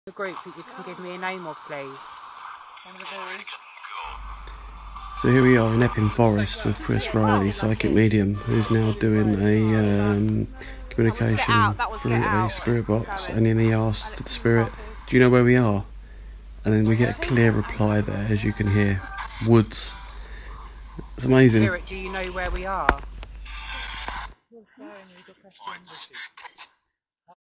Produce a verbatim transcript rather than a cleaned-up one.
The group that you can give me a name of, please. One of the boys. So here we are in Epping Forest with Chris Riley, psychic medium, who's now doing a um, communication through a spirit box, and then he asked the spirit, do you know where we are? And then we get a clear reply there, as you can hear. Woods. It's amazing. Spirit, do you know where we are?